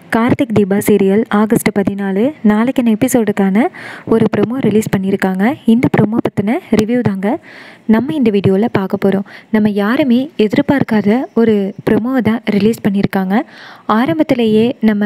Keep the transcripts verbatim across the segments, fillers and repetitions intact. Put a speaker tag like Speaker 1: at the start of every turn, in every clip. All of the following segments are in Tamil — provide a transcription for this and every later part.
Speaker 1: கார்த்திக் தீபா சீரியல் ஆகஸ்ட் பதினாலு நாளைக்கான எபிசோடுக்கான ஒரு ப்ரோமோ ரிலீஸ் பண்ணியிருக்காங்க. இந்த ப்ரோமோ பற்றின ரிவ்யூ தாங்க நம்ம இந்த வீடியோவில் பார்க்க போகிறோம். நம்ம யாருமே எதிர்பார்க்காத ஒரு ப்ரோமோவை தான் ரிலீஸ் பண்ணியிருக்காங்க. ஆரம்பத்திலேயே நம்ம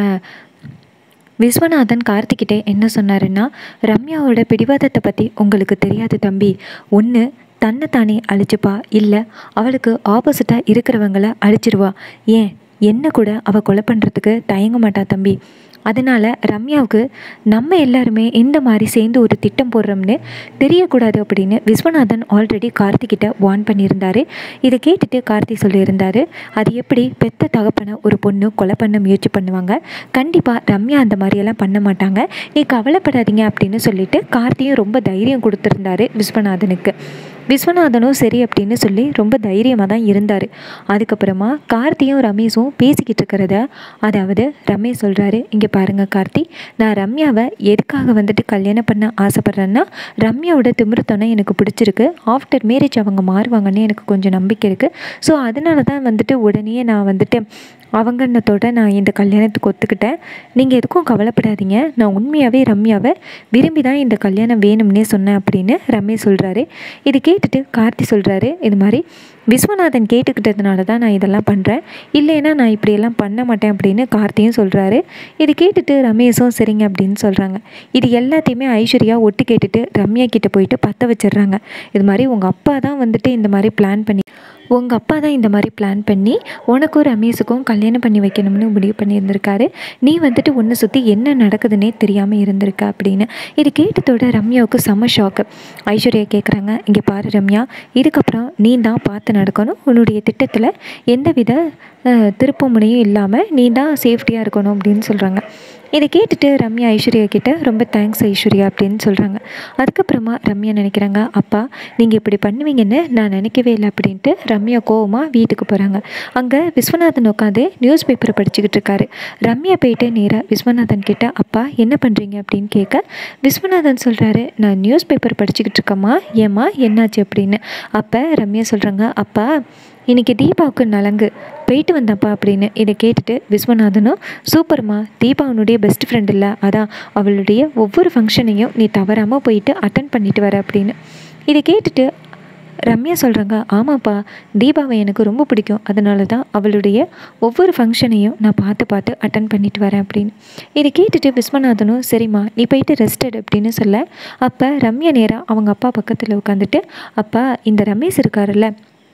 Speaker 1: விஸ்வநாதன் கார்த்திக்கிட்டே என்ன சொன்னாருன்னா, ரம்யாவோட பிடிவாதத்தை பற்றி உங்களுக்கு தெரியாது தம்பி, ஒன்று தன்னைத்தானே அழிச்சுப்பா, இல்லை அவளுக்கு ஆப்போசிட்டாக இருக்கிறவங்கள அழிச்சிருவா, ஏன் என்ன கூட அவள் கொலை பண்ணுறதுக்கு தயங்க மாட்டா தம்பி. அதனால் ரம்யாவுக்கு நம்ம எல்லாருமே இந்த மாதிரி சேர்ந்து ஒரு திட்டம் போடுறோம்னு தெரியக்கூடாது அப்படின்னு விஸ்வநாதன் ஆல்ரெடி கார்த்திக்கிட்ட வார்ன் பண்ணியிருந்தாரு. இதை கேட்டுட்டு கார்த்தி சொல்லியிருந்தாரு, அது எப்படி பெத்த தகப்பனை ஒரு பொண்ணு கொலை பண்ண முயற்சி பண்ணுவாங்க, கண்டிப்பாக ரம்யா அந்த மாதிரியெல்லாம் பண்ண மாட்டாங்க, நீ கவலைப்படாதீங்க அப்படின்னு சொல்லிட்டு கார்த்தியும் ரொம்ப தைரியம் கொடுத்துருந்தாரு விஸ்வநாதனுக்கு. விஸ்வநாதனும் சரி அப்படின்னு சொல்லி ரொம்ப தைரியமாக தான் இருந்தார். அதுக்கப்புறமா கார்த்தியும் ரமேஷும் பேசிக்கிட்டு இருக்கிறத, அதாவது ரமேஷ் சொல்கிறாரு, இங்கே பாருங்கள் கார்த்தி, நான் ரம்யாவை எதுக்காக வந்துட்டு கல்யாணம் பண்ண ஆசைப்பட்றேன்னா, ரம்யாவோட திமிருத்தனம் எனக்கு பிடிச்சிருக்கு, ஆஃப்டர் மேரேஜ் அவங்க மாறுவாங்கன்னு எனக்கு கொஞ்சம் நம்பிக்கை இருக்குது. ஸோ அதனால தான் வந்துட்டு உடனே நான் வந்துட்டு அவங்கன்னத்தோட நான் இந்த கல்யாணத்துக்கு ஒத்துக்கிட்டேன். நீங்கள் எதுக்கும் கவலைப்படாதீங்க, நான் உண்மையாகவே ரம்யாவை விரும்பி தான் இந்த கல்யாணம் வேணும்னே சொன்னேன் அப்படின்னு ரமேஷ் சொல்கிறாரு. இது கேட்டுட்டு கார்த்தி சொல்கிறாரு, இது மாதிரி விஸ்வநாதன் கேட்டுக்கிட்டதுனால தான் நான் இதெல்லாம் பண்ணுறேன், இல்லைன்னா நான் இப்படியெல்லாம் பண்ண மாட்டேன் அப்படின்னு கார்த்தியும் சொல்கிறாரு. இது கேட்டுட்டு ரமேஷும் சரிங்க அப்படின்னு சொல்கிறாங்க. இது எல்லாத்தையுமே ஐஸ்வர்யா ஒட்டு கேட்டுட்டு ரம்யா கிட்டே போயிட்டு பற்ற வச்சிடுறாங்க. இது மாதிரி உங்கள் அப்பா தான் வந்துட்டு இந்த மாதிரி பிளான் பண்ணி உங்கள் அப்பா தான் இந்த மாதிரி பிளான் பண்ணி உனக்கும் ரமேஷுக்கும் கல்யாணம் பண்ணி வைக்கணும்னு முடிவு பண்ணியிருந்திருக்காரு, நீ வந்துட்டு ஒன்று சுற்றி என்ன நடக்குதுன்னே தெரியாமல் இருந்திருக்க அப்படின்னு. இது கேட்டதோட ரம்யாவுக்கு செம்ம ஷாக்கு. ஐஸ்வர்யா கேட்குறாங்க, இங்கே பாரு ரம்யா, இதுக்கப்புறம் நீ தான் பார்த்து நடக்கணும், உன்னுடைய திட்டத்தில் எந்தவித திருப்பு முனையும் இல்லாமல் நீ தான் சேஃப்டியாக இருக்கணும் அப்படின்னு சொல்கிறாங்க. இதை கேட்டுட்டு ரம்யா ஐஸ்வர்யா கிட்ட ரொம்ப தேங்க்ஸ் ஐஸ்வர்யா அப்படின்னு சொல்கிறாங்க. அதுக்கப்புறமா ரம்யா நினைக்கிறாங்க, அப்பா நீங்கள் இப்படி பண்ணுவீங்கன்னு நான் நினைக்கவே இல்லை அப்படின்ட்டு ரம்யா கோவமாக வீட்டுக்கு போகிறாங்க. அங்கே விஸ்வநாதன் உட்காந்து நியூஸ் பேப்பரை படிச்சுக்கிட்டு இருக்காரு. ரம்யா போயிட்டு நேராக விஸ்வநாதன் கிட்ட, அப்பா என்ன பண்ணுறீங்க அப்படின்னு கேட்க, விஸ்வநாதன் சொல்கிறாரு, நான் நியூஸ் பேப்பர் படிச்சுக்கிட்டு இருக்கேம்மா, ஏம்மா என்னாச்சு அப்படின்னு. அப்போ ரம்யா சொல்கிறாங்க, அப்பா இன்றைக்கி தீபாவுக்கு நலங்கு போயிட்டு வந்தப்பா அப்படின்னு. இதை கேட்டுட்டு விஸ்வநாதனும், சூப்பர்மா, தீபா அவனுடைய பெஸ்ட் ஃப்ரெண்ட் இல்லை, அதான் அவளுடைய ஒவ்வொரு ஃபங்க்ஷனையும் நீ தவறாமல் போயிட்டு அட்டன் பண்ணிட்டு வர அப்படின்னு. இதை கேட்டுட்டு ரம்யா சொல்கிறாங்க, ஆமாப்பா, தீபாவை எனக்கு ரொம்ப பிடிக்கும், அதனால தான் அவளுடைய ஒவ்வொரு ஃபங்க்ஷனையும் நான் பார்த்து பார்த்து அட்டன் பண்ணிட்டு வரேன் அப்படின்னு. இதை கேட்டுட்டு விஸ்வநாதனும், சரிம்மா நீ போயிட்டு ரெஸ்ட் எடு அப்படின்னு சொல்ல, அப்போ ரம்யா நேராக அவங்க அப்பா பக்கத்தில் உட்காந்துட்டு, அப்பா இந்த ரமேஷ் இருக்காருல்ல,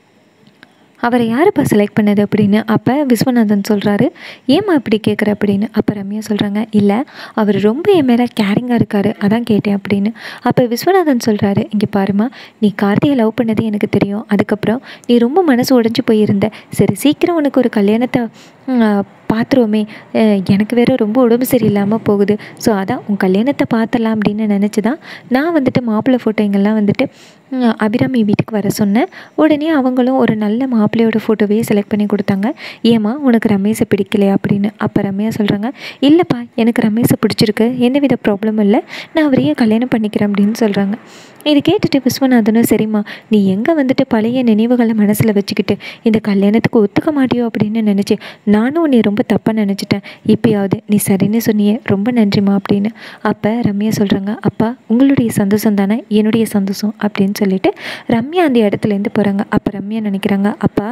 Speaker 1: அவரை யாருப்பா செலக்ட் பண்ணது அப்படின்னு. அப்போ விஸ்வநாதன் சொல்கிறாரு, ஏம்மா இப்படி கேட்குற அப்படின்னு. அப்போ ரம்யா சொல்கிறாங்க, இல்லை அவர் ரொம்ப என் மேலே கேரிங்காக இருக்கார், அதான் கேட்டேன் அப்படின்னு. அப்போ விஸ்வநாதன் சொல்கிறாரு, இங்கே பாருமா, நீ கார்த்தியை லவ் பண்ணது எனக்கு தெரியும், அதுக்கப்புறம் நீ ரொம்ப மனசு உடைஞ்சு போயிருந்த, சரி சீக்கிரம் உனக்கு ஒரு கல்யாணத்தை பார்த்துருவோமே, எனக்கு வேறு ரொம்ப உடம்பு சரியில்லாமல் போகுது, ஸோ அதான் உன் கல்யாணத்தை பார்த்துடலாம் அப்படின்னு நினச்சி தான் நான் வந்துட்டு மாப்பிள்ளை ஃபோட்டோங்கெல்லாம் வந்துட்டு அபிராமி வீட்டுக்கு வர சொன்னேன். உடனே அவங்களும் ஒரு நல்ல மாப்பிள்ளையோட ஃபோட்டோவே செலக்ட் பண்ணி கொடுத்தாங்க, ஏம்மா உனக்கு ரமேஷை பிடிக்கலையா அப்படின்னு. அப்போ ரம்யா சொல்கிறாங்க, இல்லைப்பா எனக்கு ரமேஷை பிடிச்சிருக்கு, எந்தவித ப்ராப்ளமும் இல்லை, நான் அவரையே கல்யாணம் பண்ணிக்கிறேன் அப்படின்னு சொல்கிறாங்க. இது கேட்டுட்டு விஸ்வநாதனும், சரிம்மா நீ எங்கே வந்துட்டு பழைய நினைவுகளை மனசில் வச்சுக்கிட்டு இந்த கல்யாணத்துக்கு ஒத்துக்க மாட்டியோ அப்படின்னு நினச்சேன், நானும் நீ ரொம்ப தப்பாக நினச்சிட்டேன், இப்போயாவது நீ சரின்னு சொன்னியே, ரொம்ப நன்றிம்மா அப்படின்னு. அப்போ ரம்யா சொல்கிறாங்க, அப்பா உங்களுடைய சந்தோஷம் தானே என்னுடைய சந்தோஷம் அப்படின்னு சொல்லிட்டு ரம்யா அந்த இடத்துலேருந்து போகிறாங்க. அப்போ ரம்யா நினைக்கிறாங்க, அப்பா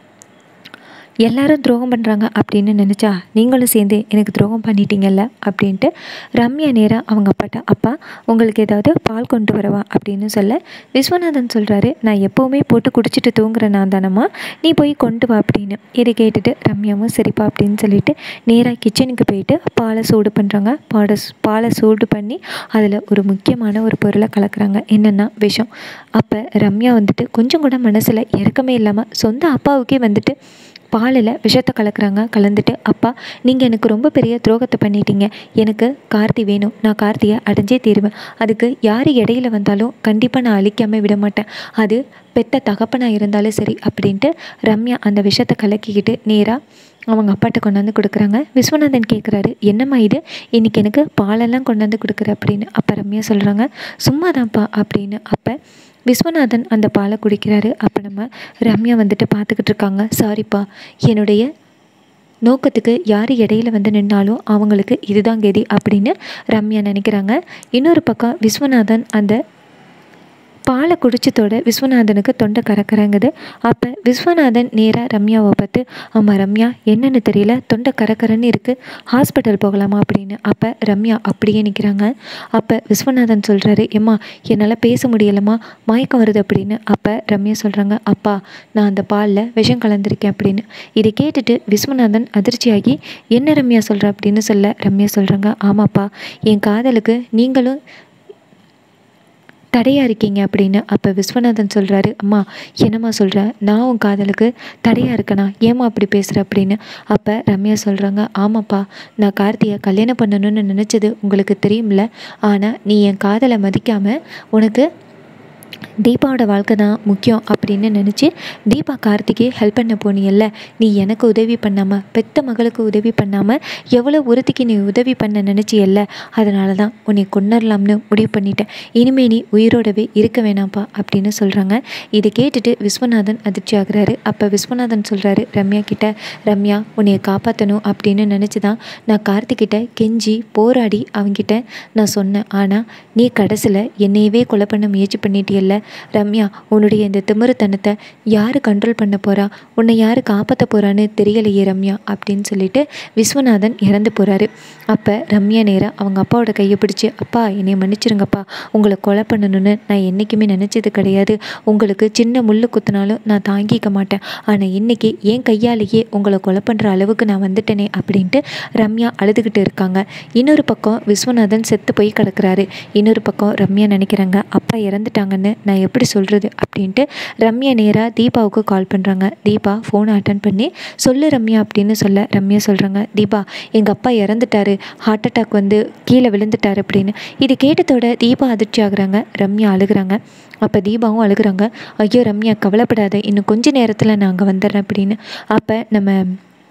Speaker 1: எல்லாரும் துரோகம் பண்ணுறாங்க அப்படின்னு நினச்சா நீங்களும் சேர்ந்து எனக்கு துரோகம் பண்ணிட்டீங்கல்ல அப்படின்ட்டு ரம்யா நேராக அவங்க அப்பாட்ட, அப்பா உங்களுக்கு ஏதாவது பால் கொண்டு வரவா அப்படின்னு சொல்ல, விஸ்வநாதன் சொல்கிறாரு, நான் எப்போவுமே போட்டு குடிச்சிட்டு தூங்குற நான் தானம்மா, நீ போய் கொண்டு வா அப்படின்னு. இதை கேட்டுட்டு ரம்யாவும் சரிப்பா அப்படின்னு சொல்லிட்டு நேராக கிச்சனுக்கு போயிட்டு பாலை சூடு பண்ணுறாங்க. பாலை பாலை சூடு பண்ணி அதில் ஒரு முக்கியமான ஒரு பொருளை கலக்குறாங்க, என்னென்னா விஷம். அப்போ ரம்யா வந்துட்டு கொஞ்சம் கூட மனசில் இறக்கமே இல்லாமல் சொந்த அப்பாவுக்கே வந்துட்டு பாலில் விஷத்தை கலக்குறாங்க. கலந்துட்டு, அப்பா நீங்கள் எனக்கு ரொம்ப பெரிய துரோகத்தை பண்ணிட்டீங்க, எனக்கு கார்த்தி வேணும், நான் கார்த்தியை அடைஞ்சே தீருவேன், அதுக்கு யார் இடையில வந்தாலும் கண்டிப்பாக நான் அழிக்காமல் விட மாட்டேன், அது பெத்த தகப்பனாக இருந்தாலும் சரி அப்படின்ட்டு ரம்யா அந்த விஷத்தை கலக்கிக்கிட்டு நேராக அவங்க அப்பாட்ட கொண்டாந்து கொடுக்குறாங்க. விஸ்வநாதன் கேட்குறாரு, என்னம்மா இது இன்றைக்கி எனக்கு பாலெல்லாம் கொண்டாந்து கொடுக்குற அப்படின்னு. அப்போ ரம்யா சொல்கிறாங்க, சும்மா தான்ப்பா அப்படின்னு. அப்போ விஸ்வநாதன் அந்த பாலை குடிக்கிறாரு. அப்போ நம்ம ரம்யா வந்துட்டு பார்த்துக்கிட்டு இருக்காங்க, சாரிப்பா என்னுடைய நோக்கத்துக்கு யார் இடையில வந்து நின்னாலும் அவங்களுக்கு இதுதான் கதி அப்படின்னு ரம்யா நினைக்கிறாங்க. இன்னொரு பக்கம் விஸ்வநாதன் அந்த பாலை குடிச்சதோட விஸ்வநாதனுக்கு தொண்டை கறக்கறங்குது. அப்போ விஸ்வநாதன் நேராக ரம்யாவை பார்த்து, ஆமாம் ரம்யா, என்னென்னு தெரியல, தொண்டை கறக்கறன்னு இருக்குது, ஹாஸ்பிட்டல் போகலாமா அப்படின்னு. அப்போ ரம்யா அப்படியே நிற்கிறாங்க. அப்போ விஸ்வநாதன் சொல்கிறாரு, ஏம்மா என்னால் பேச முடியலம்மா, மயக்கம் வருது அப்படின்னு. அப்போ ரம்யா சொல்கிறாங்க, அப்பா நான் அந்த பாலில் விஷம் கலந்துருக்கேன் அப்படின்னு. இதை கேட்டுட்டு விஸ்வநாதன் அதிர்ச்சியாகி, என்ன ரம்யா சொல்கிற அப்படின்னு சொல்ல ரம்யா சொல்கிறாங்க, ஆமாப்பா என் காதலுக்கு நீங்களும் தடையாக இருக்கீங்க அப்படின்னு. அப்போ விஸ்வநாதன் சொல்கிறாரு, அம்மா என்னம்மா சொல்கிற, நான் உன் காதலுக்கு தடையாக இருக்கேனா, ஏம்மா அப்படி பேசுகிற அப்படின்னு. அப்போ ரம்யா சொல்கிறாங்க, ஆமாப்பா நான் கார்த்தியை கல்யாணம் பண்ணணும்னு நினச்சது உங்களுக்கு தெரியும்ல, ஆனால் நீ என் காதலை மதிக்காமல் உனக்கு தீபாவோட வாழ்க்கை தான் முக்கியம் அப்படின்னு நினச்சி தீபா கார்த்திகே ஹெல்ப் பண்ண போனியல்ல, நீ எனக்கு உதவி பண்ணாமல் பெத்த மகளுக்கு உதவி பண்ணாமல் எவ்வளோ ஒருத்திக்கு நீ உதவி பண்ண நினச்சியல்ல, அதனால தான் உன்னை கொன்னரலாம்னு முடிவு பண்ணிட்டேன், இனிமே நீ உயிரோடவே இருக்க வேணாம்ப்பா அப்படின்னு சொல்கிறாங்க. இதை கேட்டுட்டு விஸ்வநாதன் அதிர்ச்சி ஆகுறாரு. அப்போ விஸ்வநாதன் சொல்கிறாரு ரம்யா கிட்ட, ரம்யா உன்னையை காப்பாற்றணும் அப்படின்னு நினச்சி தான் நான் கார்த்திகிட்ட கெஞ்சி போராடி அவங்கிட்ட நான் சொன்னேன், ஆனால் நீ கடைசியில் என்னையவே கொலை பண்ண முயற்சி பண்ணிட்டியல்ல ரம்யா, உன்னுடைய இந்த திமிருத்தனத்தை யார் கண்ட்ரோல் பண்ண போகிறா, உன்னை யார் காப்பாற்ற போகிறான்னு தெரியலையே ரம்யா அப்படின்னு சொல்லிட்டு விஸ்வநாதன் இறந்து போகிறாரு. அப்போ ரம்யா நேராக அவங்க அப்பாவோட கையை பிடிச்சி, அப்பா என்னை மன்னிச்சிருங்கப்பா, உங்களை கொலை பண்ணணும்னு நான் என்றைக்குமே நினச்சது கிடையாது, உங்களுக்கு சின்ன முள்ளு குத்தினாலும் நான் தாங்கிக்க மாட்டேன், ஆனால் இன்றைக்கி என் கையாலேயே உங்களை கொலை பண்ணுற அளவுக்கு நான் வந்துட்டேனே அப்படின்ட்டு ரம்யா அழுதுகிட்டு இருக்காங்க. இன்னொரு பக்கம் விஸ்வநாதன் செத்து போய் கிடக்கிறாரு. இன்னொரு பக்கம் ரம்யா நினைக்கிறாங்க, அப்பா இறந்துட்டாங்கன்னு நான் எப்படி சொல்கிறது அப்படின்ட்டு ரம்யா நேராக தீபாவுக்கு கால் பண்ணுறாங்க. தீபா ஃபோனை அட்டன் பண்ணி, சொல்லு ரம்யா அப்படின்னு சொல்ல ரம்யா சொல்கிறாங்க, தீபா எங்கள் அப்பா இறந்துட்டாரு, ஹார்ட் அட்டாக் வந்து கீழே விழுந்துட்டார் அப்படின்னு. இது கேட்டதோட தீபா அதிர்ச்சி ஆகுறாங்க. ரம்யா அழுகுறாங்க. அப்போ தீபாவும் அழுகுறாங்க, ஐயோ ரம்யா கவலைப்படாத, இன்னும் கொஞ்ச நேரத்தில் நான் அங்கே வந்துடுறேன் அப்படின்னு. அப்போ நம்ம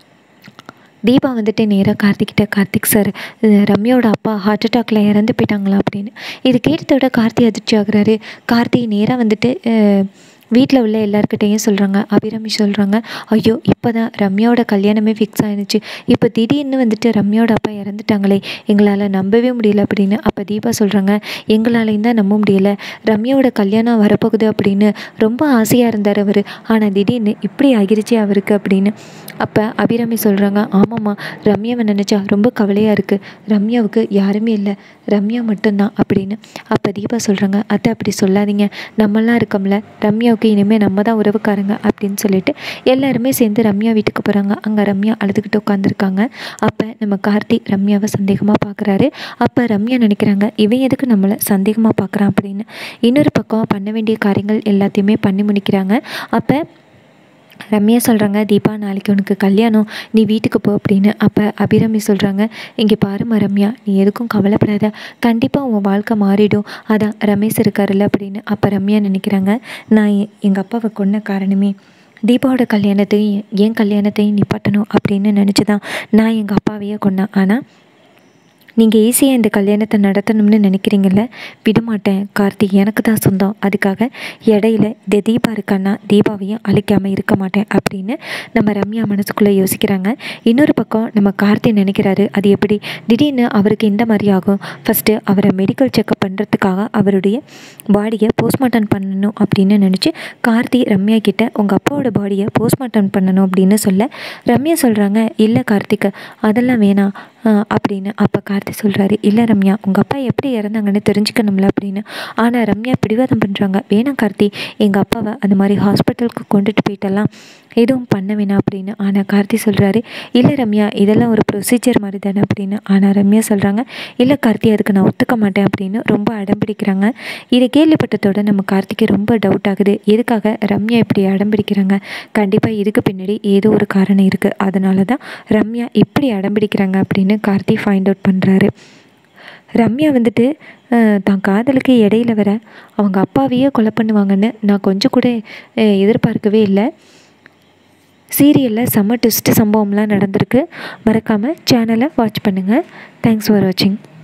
Speaker 1: தீபா வந்துட்டு நேராக கார்த்திக்கிட்ட, கார்த்திக் சார் ரம்யாவோட அப்பா ஹார்ட் அட்டாக்ல இறந்து போயிட்டாங்களா அப்படின்னு. இது கேட்டதோட கார்த்தி அதிர்ச்சி ஆகுறாரு. கார்த்தி நேராக வந்துட்டு வீட்டில் உள்ள எல்லாருக்கிட்டையும் சொல்கிறாங்க. அபிராமி சொல்கிறாங்க, ஐயோ இப்போ தான் ரம்யாவோட கல்யாணமே ஃபிக்ஸ் ஆகிடுச்சு, இப்போ திடீர்னு வந்துட்டு ரம்யாவோட அப்பா இறந்துட்டாங்களே, எங்களால் நம்பவே முடியல அப்படின்னு. அப்போ தீபா சொல்கிறாங்க, எங்களாலையும் தான் நம்ப முடியலை, ரம்யாவோட கல்யாணம் வரப்போகுது அப்படின்னு ரொம்ப ஆசையாக இருந்தார் அவர், ஆனால் திடீர்னு இப்படி ஆகிருச்சு அவருக்கு அப்படின்னு. அப்போ அபிராமி சொல்கிறாங்க, ஆமாம்மா ரம்யாவை நினச்சா ரொம்ப கவலையாக இருக்குது, ரம்யாவுக்கு யாருமே இல்லை, ரம்யா மட்டும்தான் அப்படின்னு. அப்போ தீபா சொல்கிறாங்க, அத்தை அப்படி சொல்லாதீங்க, நம்மளாம் இருக்கோம்ல, ரம்யாவுக்கு இனிமேல் நம்ம தான் உறவுக்காரங்க அப்படின்னு சொல்லிட்டு எல்லாருமே சேர்ந்து ரம்யா வீட்டுக்கு போகிறாங்க. அங்கே ரம்யா அழுதுகிட்டு உட்காந்துருக்காங்க. அப்போ நம்ம கார்த்தி ரம்யாவை சந்தேகமாக பார்க்குறாரு. அப்போ ரம்யா நினைக்கிறாங்க, இவன் எதுக்கு நம்மளை சந்தேகமாக பார்க்குறான் அப்படின்னு. இன்னொரு பக்கம் பண்ண வேண்டிய காரியங்கள் எல்லாத்தையுமே பண்ணி முடிக்கிறாங்க. அப்போ ரம்யா சொல்கிறாங்க, தீபா நாளைக்கு உனக்கு கல்யாணம், நீ வீட்டுக்கு போ அப்படின்னு. அப்போ அபிராமி சொல்கிறாங்க, இங்கே பாருமா ரம்யா, நீ எதுக்கும் கவலைப்படாத, கண்டிப்பாக உன் வாழ்க்கை மாறிடும், அதான் ரமேஷ் இருக்காருல்ல அப்படின்னு. அப்போ ரம்யா நினைக்கிறாங்க, நான் எங்கள் அப்பாவை கொன்ன காரணமே தீபாவோட கல்யாணத்தையும் என் கல்யாணத்தையும் நிப்பாட்டணும் அப்படின்னு நினச்சி தான் நான் எங்கள் அப்பாவையே கொன்னேன், ஆனால் நீங்கள் ஈஸியாக இந்த கல்யாணத்தை நடத்தணும்னு நினைக்கிறீங்கள, விடமாட்டேன் கார்த்தி, எனக்கு தான் சொந்தம், அதுக்காக இடையில இந்த தீபா இருக்கான்னா தீபாவையும் அழிக்காமல் இருக்க மாட்டேன் அப்படின்னு நம்ம ரம்யா மனசுக்குள்ளே யோசிக்கிறாங்க. இன்னொரு பக்கம் நம்ம கார்த்தி நினைக்கிறாரு, அது எப்படி திடீர்னு அவருக்கு இந்த மாதிரி ஆகும், ஃபஸ்ட்டு அவரை மெடிக்கல் செக்கப் பண்ணுறதுக்காக அவருடைய பாடியை போஸ்ட்மார்ட்டம் பண்ணணும் அப்படின்னு நினச்சி கார்த்தி ரம்யா கிட்ட உங்கள் அப்பாவோட பாடியை போஸ்ட்மார்ட்டம் பண்ணணும் அப்படின்னு சொல்ல ரம்யா சொல்கிறாங்க, இல்லை கார்த்திக் அதெல்லாம் வேணாம் அப்படின்னு. அப்போ கார்த்தி சொல்கிறாரு, இல்லை ரம்யா உங்கள் அப்பா எப்படி இறந்தாங்கன்னு தெரிஞ்சுக்கணும்ல அப்படின்னு. ஆனால் ரம்யா பிடிவாதம் பண்ணுறாங்க, வேணாம் கார்த்தி, எங்கள் அப்பாவை அந்த மாதிரி ஹாஸ்பிட்டலுக்கு கொண்டுட்டு போயிட்டெல்லாம் எதுவும் பண்ண வேணாம் அப்படின்னு. ஆனால் கார்த்தி சொல்கிறாரு, இல்லை ரம்யா இதெல்லாம் ஒரு ப்ரொசீஜர் மாதிரி தானே அப்படின்னு. ஆனால் ரம்யா சொல்கிறாங்க, இல்லை கார்த்தி அதுக்கு நான் ஒத்துக்க மாட்டேன் அப்படின்னு ரொம்ப அடம்பிடிக்கிறாங்க. இதை கேள்விப்பட்டதோட நம்ம கார்த்திக்கு ரொம்ப டவுட் ஆகுது, எதுக்காக ரம்யா இப்படி அடம்பிடிக்கிறாங்க, கண்டிப்பாக இதுக்கு பின்னாடி ஏதோ ஒரு காரணம் இருக்குது, அதனால தான் ரம்யா இப்படி அடம்பிடிக்கிறாங்க அப்படின்னு கார்த்தி ஃபைண்ட் அவுட் பண்ணுறாரு. ரம்யா வந்துட்டு தான் காதலுக்கு இடையில வர அவங்க அப்பாவையே கொலை பண்ணுவாங்கன்னு நான் கொஞ்சம் கூட எதிர்பார்க்கவே இல்லை. சீரியலில் செம்ம ட்விஸ்ட் சம்பவம்லாம் நடந்திருக்கு. மறக்காமல் சேனலை வாட்ச் பண்ணுங்கள். தேங்க்ஸ் ஃபார் வாட்சிங்.